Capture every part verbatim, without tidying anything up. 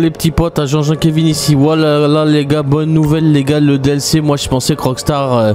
les petits potes, à Jean-Jean Kevin ici. Voilà là les gars, bonne nouvelle les gars, le D L C. Moi je pensais que Rockstar euh,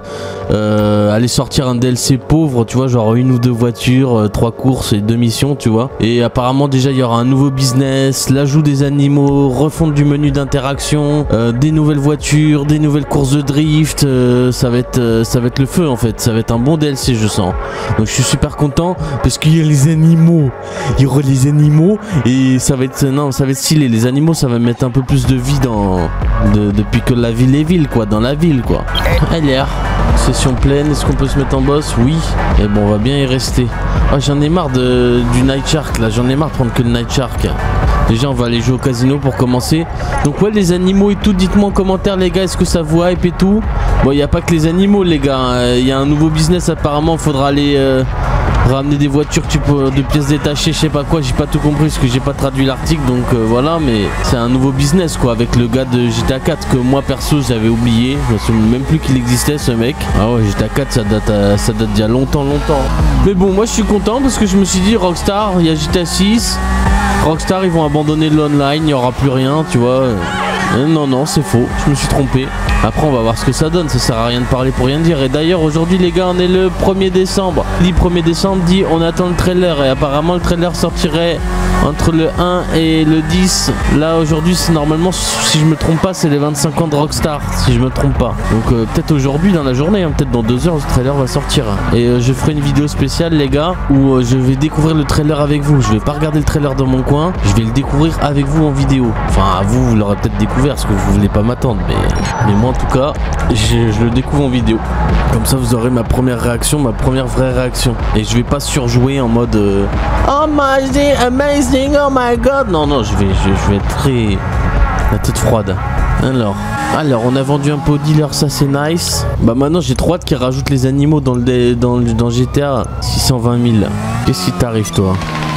euh, allait sortir un D L C pauvre, tu vois, genre une ou deux voitures, euh, trois courses et deux missions, tu vois. Et apparemment déjà il y aura un nouveau business, l'ajout des animaux, refonte du menu d'interaction, euh, des nouvelles voitures, des nouvelles courses de drift. Euh, ça va être, euh, ça va être le feu en fait. Ça va être un bon D L C je sens. Donc je suis super content parce qu'il y a les animaux. Il y aura les animaux et ça va être, non, ça va être stylé. Les animaux, ça va mettre un peu plus de vie dans, de, depuis que la ville est ville, quoi, dans la ville, quoi. Allez, session pleine. Est-ce qu'on peut se mettre en boss? Oui. Et bon, on va bien y rester. Ah, j'en ai marre de, du Night Shark là. J'en ai marre de prendre que le Night Shark. Déjà, on va aller jouer au casino pour commencer. Donc ouais, les animaux et tout. Dites-moi en commentaire, les gars, est-ce que ça vous hype et tout? Bon, il n'y a pas que les animaux, les gars. Il y a un nouveau business apparemment. Il faudra aller euh, ramener des voitures tu peux, de pièces détachées, je sais pas quoi. J'ai pas tout compris parce que j'ai pas traduit l'article. Donc euh, voilà, mais c'est un nouveau business quoi, avec le gars de G T A quatre que moi perso j'avais oublié. Je me souviens même plus qu'il existait ce mec. Ah ouais, G T A quatre ça date, à, ça date d'il y a longtemps, longtemps. Mais bon, moi je suis content parce que je me suis dit Rockstar, il y a G T A six. Rockstar ils vont abandonner l'online, il n'y aura plus rien, tu vois. Euh, non, non, c'est faux, je me suis trompé. Après, on va voir ce que ça donne, ça sert à rien de parler pour rien dire. Et d'ailleurs, aujourd'hui, les gars, on est le premier décembre. Le premier décembre dit on attend le trailer. Et apparemment, le trailer sortirait entre le un et le dix. Là, aujourd'hui, c'est normalement, si je me trompe pas, c'est les vingt-cinq ans de Rockstar, si je me trompe pas. Donc, euh, peut-être aujourd'hui, dans la journée, hein, peut-être dans deux heures, ce trailer va sortir. Et euh, je ferai une vidéo spéciale, les gars, où euh, je vais découvrir le trailer avec vous. Je vais pas regarder le trailer dans mon coin, je vais le découvrir avec vous en vidéo. Enfin, vous, vous l'aurez peut-être découvert parce que vous voulez pas m'attendre, mais, mais moi, en tout cas, je, je le découvre en vidéo. Comme ça, vous aurez ma première réaction, ma première vraie réaction. Et je vais pas surjouer en mode euh, oh my god, amazing, oh my god. Non, non, je vais, je, je vais être très la tête froide. Alors, alors, on a vendu un pot dealer, ça c'est nice. Bah maintenant, j'ai trop hâte qu'ils rajoutent les animaux dans le dans, dans G T A. six cent vingt mille. Qu'est-ce qui t'arrive, toi?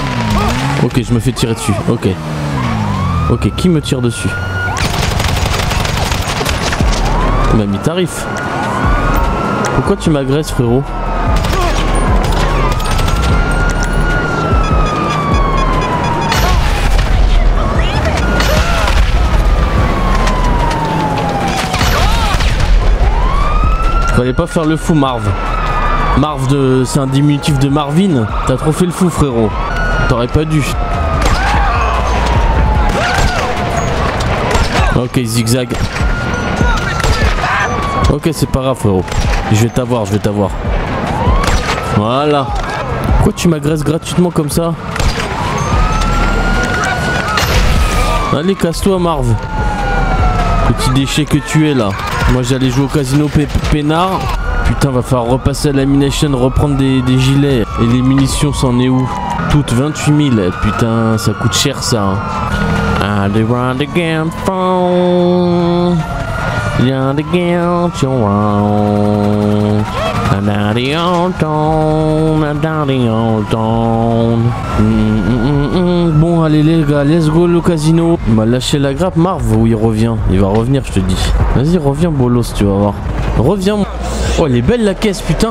Ok, je me fais tirer dessus. Ok. Ok, qui me tire dessus? Tu m'as mis tarif. Pourquoi tu m'agresses, frérot? Fallait pas faire le fou, Marv. Marv, de... c'est un diminutif de Marvin. T'as trop fait le fou, frérot. T'aurais pas dû. Ok, zigzag. Ok, c'est pas grave, frérot. Je vais t'avoir, je vais t'avoir. Voilà. Pourquoi tu m'agresses gratuitement comme ça? Allez, casse-toi, Marv. Petit déchet que tu es, là. Moi, j'allais jouer au casino peinard. Putain, va falloir repasser à l'ammunition, reprendre des, des gilets. Et les munitions, c'en est où? Toutes vingt-huit mille. Putain, ça coûte cher, ça. Hein. Allez, run again, phone. Bon, allez les gars, let's go le casino. Il m'a lâché la grappe, Marv, où il revient. Il va revenir, je te dis. Vas-y, reviens, bolos, tu vas voir. Reviens. Oh, elle est belle la caisse, putain.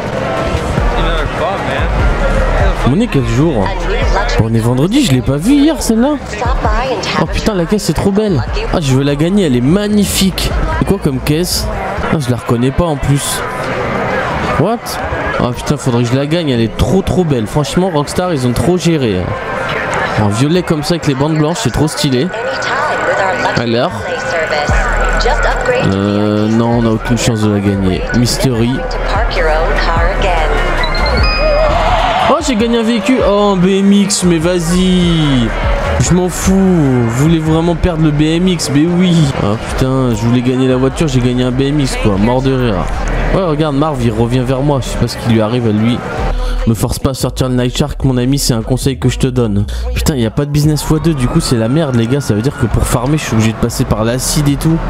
On est quel jour? On est vendredi, je l'ai pas vu hier celle-là. Oh putain, la caisse est trop belle. Ah, je veux la gagner, elle est magnifique. C'est quoi comme caisse? Ah, je la reconnais pas en plus. What? Ah putain, faudrait que je la gagne, elle est trop trop belle. Franchement, Rockstar, ils ont trop géré. En violet comme ça avec les bandes blanches, c'est trop stylé. Alors Euh... Non, on n'a aucune chance de la gagner. Mystery. Oh, j'ai gagné un véhicule. Oh, un B M X, mais vas-y. Je m'en fous. Vous voulez vraiment perdre le B M X? Mais oui. Ah putain, je voulais gagner la voiture, j'ai gagné un B M X quoi. Mort de rire. Ouais, regarde, Marv, il revient vers moi. Je sais pas ce qui lui arrive à lui. Me force pas à sortir le Night Shark, mon ami, c'est un conseil que je te donne. Putain, il n'y a pas de business fois deux, du coup, c'est la merde, les gars. Ça veut dire que pour farmer, je suis obligé de passer par l'acide et tout.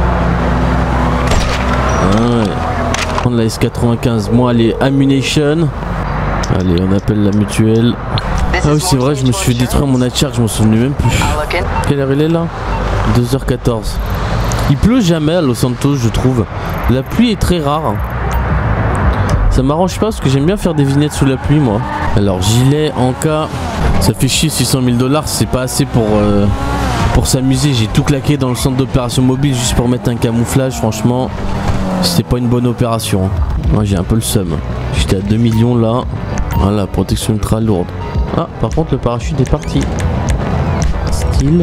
Ah ouais. Prendre la S quatre-vingt-quinze. Moi, allez, ammunition. Allez, on appelle la mutuelle. Ah oui, c'est vrai, je me suis fait détruire mon Night Shark, je m'en souvenais même plus. Quelle heure il est là? deux heures quatorze. Il pleut jamais à Los Santos, je trouve. La pluie est très rare. Ça m'arrange pas parce que j'aime bien faire des vignettes sous la pluie, moi. Alors, gilet en cas, ça fait chier, six cent mille dollars, c'est pas assez pour, euh, pour pour s'amuser. J'ai tout claqué dans le centre d'opération mobile juste pour mettre un camouflage. Franchement, c'était pas une bonne opération. Moi, j'ai un peu le seum. J'étais à deux millions là. Voilà, protection ultra lourde. Ah, par contre, le parachute est parti. Style.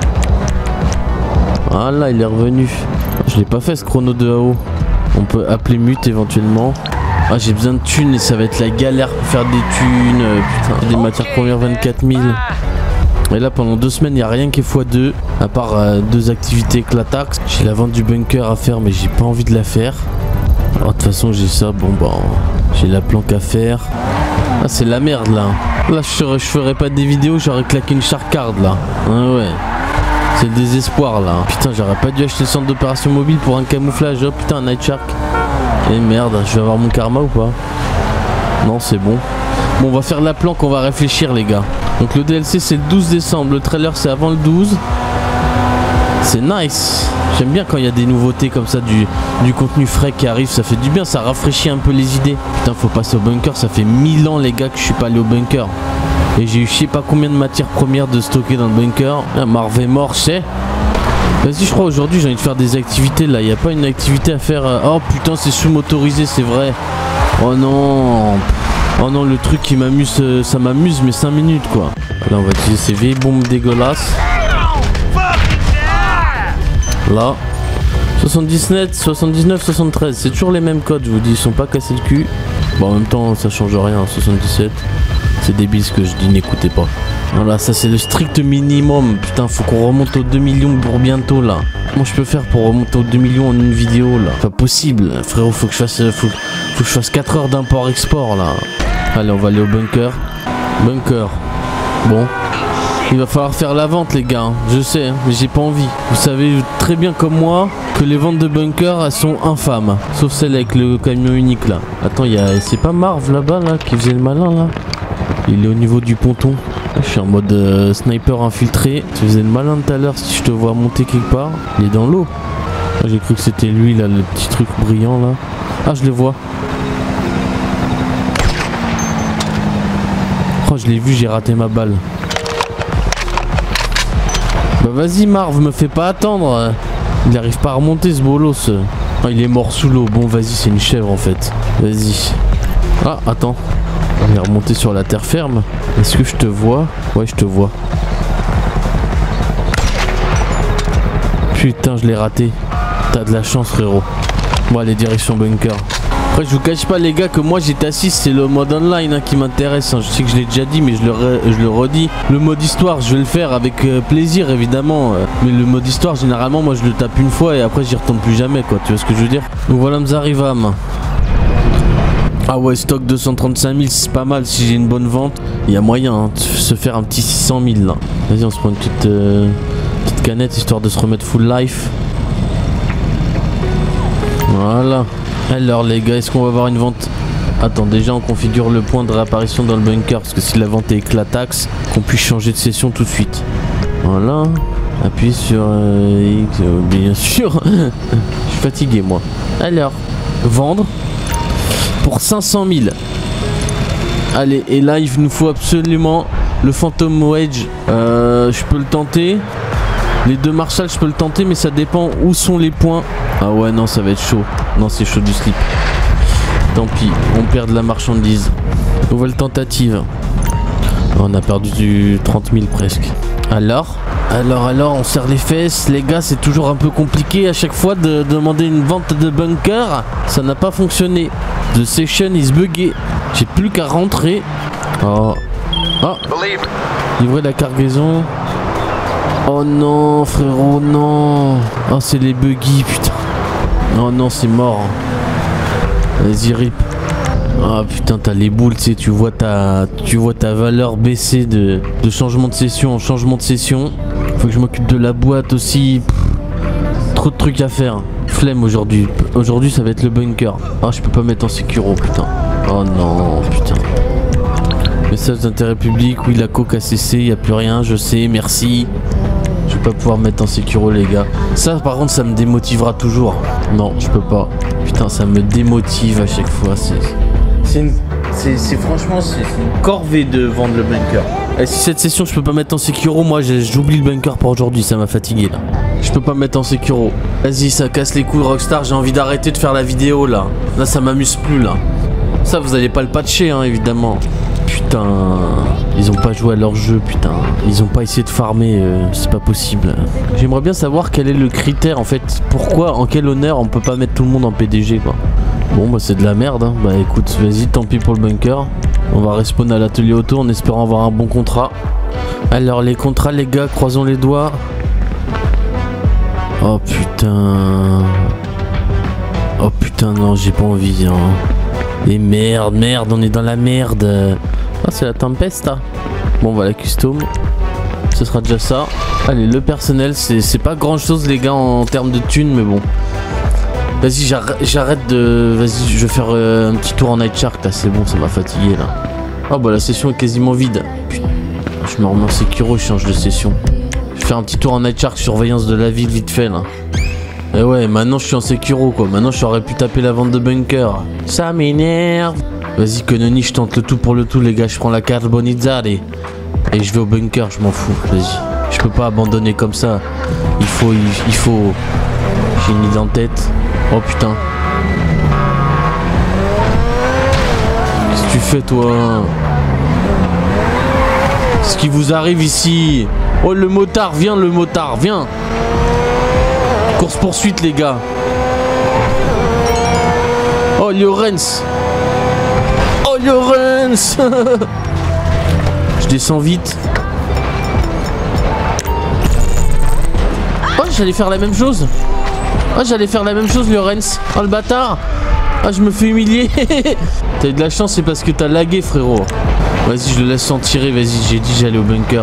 Voilà, il est revenu. Je l'ai pas fait ce chrono de A O. On peut appeler mute éventuellement. Ah, j'ai besoin de thunes et ça va être la galère pour faire des thunes. Euh, putain, des matières premières vingt-quatre mille. Et là, pendant deux semaines, il n'y a rien qui est fois deux. À part euh, deux activités Clatax. J'ai la vente du bunker à faire, mais j'ai pas envie de la faire. Alors, de toute façon, j'ai ça. Bon, bah, j'ai la planque à faire. Ah, c'est la merde là. Là, je ferais, je ferais pas des vidéos, j'aurais claqué une charcarde là. Ah ouais. C'est le désespoir là. Putain, j'aurais pas dû acheter le centre d'opération mobile pour un camouflage. Oh putain, un Night Shark. Et merde, je vais avoir mon karma ou pas? Non, c'est bon. Bon, on va faire la planque, on va réfléchir les gars. Donc le D L C c'est le douze décembre, le trailer c'est avant le douze. C'est nice. J'aime bien quand il y a des nouveautés comme ça, du, du contenu frais qui arrive, ça fait du bien, ça rafraîchit un peu les idées. Putain, faut passer au bunker, ça fait mille ans les gars que je suis pas allé au bunker. Et j'ai eu je sais pas combien de matières premières de stocker dans le bunker. Ah, Marv est mort, je sais. Vas-y, je crois aujourd'hui j'ai envie de faire des activités là. Il n'y a pas une activité à faire. Oh putain, c'est sous-motorisé, c'est vrai. Oh non. Oh non, le truc qui m'amuse, ça m'amuse, mais cinq minutes quoi. Là, on va utiliser ces vieilles bombes dégueulasses. Là. soixante-dix-neuf, soixante-dix-neuf, soixante-treize. C'est toujours les mêmes codes, je vous dis. Ils sont pas cassés le cul. Bon, en même temps, ça change rien. soixante-dix-sept. C'est débile ce que je dis, n'écoutez pas. Voilà, ça c'est le strict minimum. Putain, faut qu'on remonte aux deux millions pour bientôt là. Comment je peux faire pour remonter aux deux millions en une vidéo là? Pas possible, frérot, faut que je fasse faut, faut que je fasse quatre heures d'import-export là. Allez, on va aller au bunker. Bunker. Bon. Il va falloir faire la vente les gars, hein. Je sais, hein, mais j'ai pas envie. Vous savez très bien comme moi que les ventes de bunker elles sont infâmes. Sauf celle avec le camion unique là. Attends, il y a... c'est pas Marv là-bas là qui faisait le malin là? Il est au niveau du ponton. Je suis en mode euh, sniper infiltré. Tu faisais le malin tout à l'heure si je te vois monter quelque part. Il est dans l'eau. J'ai cru que c'était lui là, le petit truc brillant là. Ah, je le vois. Oh, je l'ai vu, j'ai raté ma balle. Bah vas-y Marv, me fais pas attendre. Il arrive pas à remonter ce bolos. Oh, il est mort sous l'eau. Bon vas-y, c'est une chèvre en fait. Vas-y. Ah, attends. On est remonté sur la terre ferme. Est-ce que je te vois? Ouais, je te vois. Putain, je l'ai raté. T'as de la chance, frérot. Bon, allez, direction bunker. Après, je vous cache pas, les gars, que moi j'étais assis. C'est le mode online hein, qui m'intéresse. Hein. Je sais que je l'ai déjà dit, mais je le, re je le redis. Le mode histoire, je vais le faire avec euh, plaisir, évidemment. Euh, mais le mode histoire, généralement, moi je le tape une fois et après, j'y retourne plus jamais, quoi. Tu vois ce que je veux dire? Donc voilà, Mzarivam. Ah ouais, stock deux cent trente-cinq mille, c'est pas mal. Si j'ai une bonne vente, il y a moyen hein, de se faire un petit six cent mille là. Vas-y, on se prend une petite, euh, petite canette histoire de se remettre full life. Voilà. Alors les gars, est-ce qu'on va avoir une vente? Attends, déjà on configure le point de réapparition dans le bunker. Parce que si la vente est éclataxe, qu'on puisse changer de session tout de suite. Voilà. Appuie sur euh, X, euh, bien sûr. Je suis fatigué moi. Alors, vendre. Pour cinq cent mille. Allez, et là il nous faut absolument le Phantom Wedge. Euh, je peux le tenter. Les deux Marshall, je peux le tenter, mais ça dépend où sont les points. Ah ouais, non, ça va être chaud. Non, c'est chaud du slip. Tant pis, on perd de la marchandise. Nouvelle tentative. On a perdu du trente mille presque. Alors Alors, alors, on serre les fesses. Les gars, c'est toujours un peu compliqué à chaque fois de demander une vente de bunker. Ça n'a pas fonctionné. The session is buggé. J'ai plus qu'à rentrer. Oh. Ah. Livrer la cargaison. Oh non, frérot, non. Oh, c'est les buggy, putain. Oh non, c'est mort. Vas-y, rip. Ah putain, t'as les boules, tu sais, tu vois ta, tu vois ta valeur baisser de, de changement de session en changement de session. Faut que je m'occupe de la boîte aussi. Pff, trop de trucs à faire. Flemme aujourd'hui. Aujourd'hui, ça va être le bunker. Ah, je peux pas mettre en sécuro, putain. Oh non, putain. Message d'intérêt public. Oui, la coque a cessé. Y a plus rien. Je sais. Merci. Je vais pas pouvoir mettre en sécuro, les gars. Ça, par contre, ça me démotivera toujours. Non, je peux pas. Putain, ça me démotive à chaque fois. C'est, c'est, une... c'est, c'est franchement, c'est une corvée de vendre le bunker. Et si cette session je peux pas mettre en sécuro, moi j'oublie le bunker pour aujourd'hui, ça m'a fatigué là. Je peux pas me mettre en sécuro. Vas-y, ça casse les couilles Rockstar, j'ai envie d'arrêter de faire la vidéo là. Là ça m'amuse plus là. Ça vous allez pas le patcher hein évidemment. Putain, ils ont pas joué à leur jeu, putain. Ils ont pas essayé de farmer, euh, c'est pas possible. J'aimerais bien savoir quel est le critère en fait. Pourquoi, en quel honneur on peut pas mettre tout le monde en P D G quoi. Bon bah c'est de la merde hein. Bah écoute, vas-y, tant pis pour le bunker. On va respawn à l'atelier auto en espérant avoir un bon contrat. Alors les contrats les gars, croisons les doigts. Oh putain. Oh putain non, j'ai pas envie hein. Et merde, merde, on est dans la merde. Ah c'est la tempête là. Bon on va la custom. Ce sera déjà ça. Allez le personnel, c'est pas grand chose les gars en termes de thunes mais bon. Vas-y j'arrête de... Vas-y je vais faire euh, un petit tour en Night Shark là, c'est bon, ça m'a fatigué là. Oh bah la session est quasiment vide. Putain, je me remets en sécuro, je change de session. Je vais faire un petit tour en Night Shark, surveillance de la ville vite fait là. Et ouais, maintenant je suis en sécuro quoi, maintenant j'aurais pu taper la vente de bunker. Ça m'énerve. Vas-y Kononi, je tente le tout pour le tout les gars, je prends la carbonizzare et, et je vais au bunker, je m'en fous, vas-y. Je peux pas abandonner comme ça. Il faut, il, il faut... J'ai une idée en tête. Oh putain. Qu'est-ce que tu fais toi? Ce qui vous arrive ici? Oh le motard, viens le motard, viens. Course poursuite les gars. Oh Lorenz. Oh Lorenz. Je descends vite. Oh j'allais faire la même chose. Oh j'allais faire la même chose Lorenz. Oh le bâtard. Ah je me fais humilier. T'as eu de la chance, c'est parce que t'as lagué frérot. Vas-y je le laisse s'en tirer. Vas-y, j'ai dit j'allais au bunker.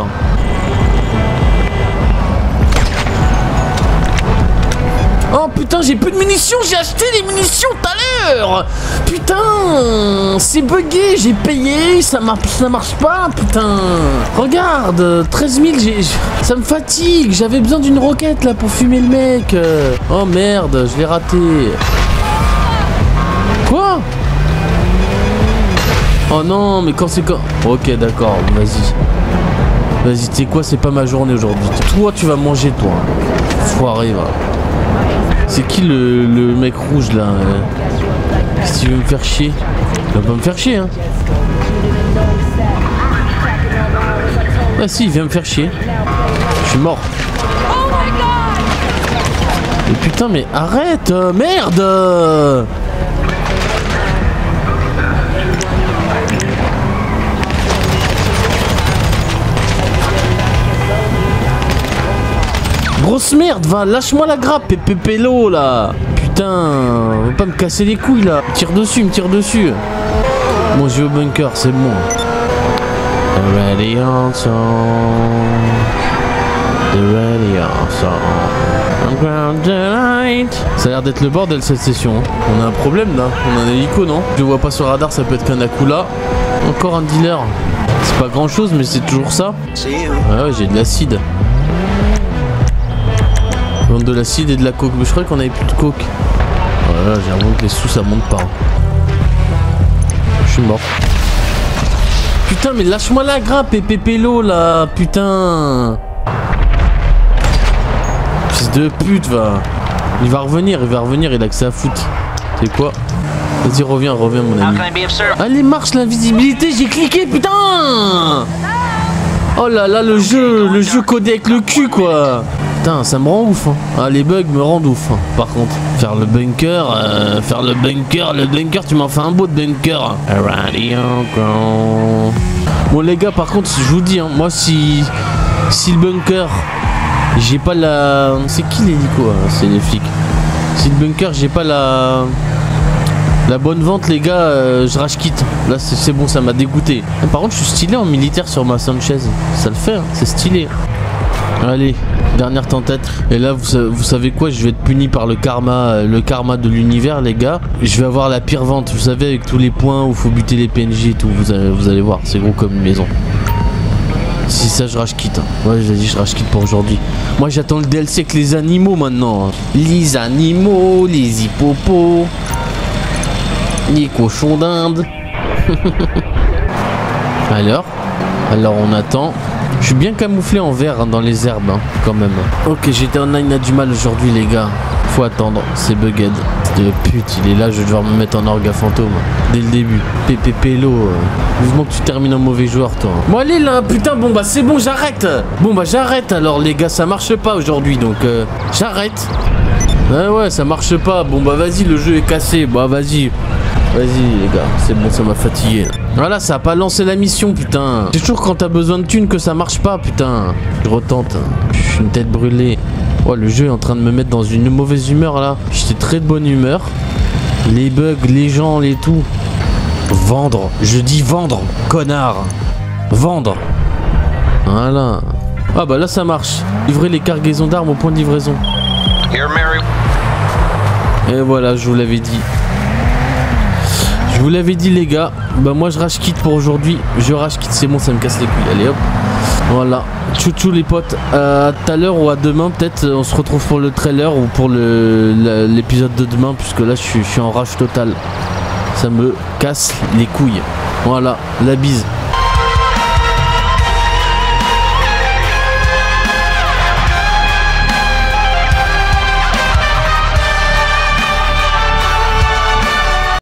Oh putain j'ai plus de munitions. J'ai acheté des munitions tout à l'heure. Putain c'est bugué. J'ai payé. Ça, ça marche pas putain. Regarde treize mille. Ça me fatigue. J'avais besoin d'une roquette là pour fumer le mec. Oh merde je l'ai raté. Quoi? Oh non mais quand c'est quand... Ok d'accord vas-y. Vas-y tu sais quoi, c'est pas ma journée aujourd'hui. Toi tu vas manger toi. Foiré va. C'est qui le, le mec rouge là? Si tu veux me faire chier, il va pas me faire chier hein. Ah si il vient me faire chier. Je suis mort. Et putain mais arrête euh, merde. Grosse merde, va, lâche-moi la grappe, pépépélo là. Putain, va pas me casser les couilles là. Tire dessus, me tire dessus. Bon, je vais au bunker, c'est bon. Ready on song. Ready on song. I'm ground tonight. Ça a l'air d'être le bordel cette session. On a un problème là. On a un hélico, non? Je le vois pas sur le radar, ça peut être qu'un Akula. Encore un dealer. C'est pas grand chose, mais c'est toujours ça. Ah ouais, j'ai de l'acide. De l'acide et de la coke, mais je croyais qu'on avait plus de coke. Voilà, j'ai l'impression que les sous ça monte pas. Je suis mort. Putain, mais lâche-moi la grappe, pépépélo là, putain. Fils de pute, va. Il va revenir, il va revenir, il a que ça à foutre. C'est quoi? Vas-y, reviens, reviens, mon ami. Allez, marche l'invisibilité, j'ai cliqué, putain. Oh là là, le jeu, le jeu codé avec le cul, quoi. Putain, ça me rend ouf hein. Ah, les bugs me rendent ouf hein. Par contre, faire le bunker, euh, faire le bunker, le bunker, tu m'en fais un beau de bunker. Bon les gars, par contre, je vous dis, hein, moi si si le bunker, j'ai pas la... C'est qui l'hélico hein? C'est les flics. Si le bunker, j'ai pas la... La bonne vente les gars, euh, je rage quitte. Là c'est bon, ça m'a dégoûté. Par contre je suis stylé en militaire sur ma Sanchez. Ça le fait, hein, c'est stylé. Allez, dernière tentative. Et là vous, vous savez quoi, je vais être puni par le karma, le karma de l'univers les gars. Je vais avoir la pire vente, vous savez, avec tous les points où il faut buter les P N J et tout. Vous allez, vous allez voir, c'est gros comme une maison. Si ça je rage quitte. Ouais j'ai dit je rage quitte pour aujourd'hui. Moi j'attends le D L C avec les animaux maintenant. Les animaux, les hippopos, les cochons d'Inde. Alors Alors on attend. Je suis bien camouflé en vert hein, dans les herbes hein, quand même. Ok, G T A Online a du mal aujourd'hui les gars. Faut attendre, c'est bugged. De pute, il est là, je vais devoir me mettre en orga fantôme. Dès le début. Pépé Pélo. Euh. Vivement que tu termines en mauvais joueur toi. Bon allez là, putain, bon bah c'est bon, j'arrête. Bon bah j'arrête alors les gars, ça marche pas aujourd'hui donc euh, j'arrête. Ouais ouais, ça marche pas. Bon bah vas-y, le jeu est cassé. Bah vas-y. Vas-y les gars, c'est bon, ça m'a fatigué. Voilà, ça a pas lancé la mission, putain. C'est toujours quand t'as besoin de thunes que ça marche pas, putain. Je retente. Je suis une tête brûlée. Oh, le jeu est en train de me mettre dans une mauvaise humeur là. J'étais très de bonne humeur. Les bugs, les gens, les tout. Vendre. Je dis vendre, connard. Vendre. Voilà. Ah bah là ça marche. Livrer les cargaisons d'armes au point de livraison. Et voilà, je vous l'avais dit. Je vous l'avais dit les gars. Bah moi je rage quitte pour aujourd'hui. Je rage quitte, c'est bon, ça me casse les couilles. Allez hop. Voilà. Tchou tchou les potes. À tout à l'heure ou à demain peut-être. On se retrouve pour le trailer ou pour le l'épisode de demain. Puisque là je suis, je suis en rage totale. Ça me casse les couilles. Voilà. La bise.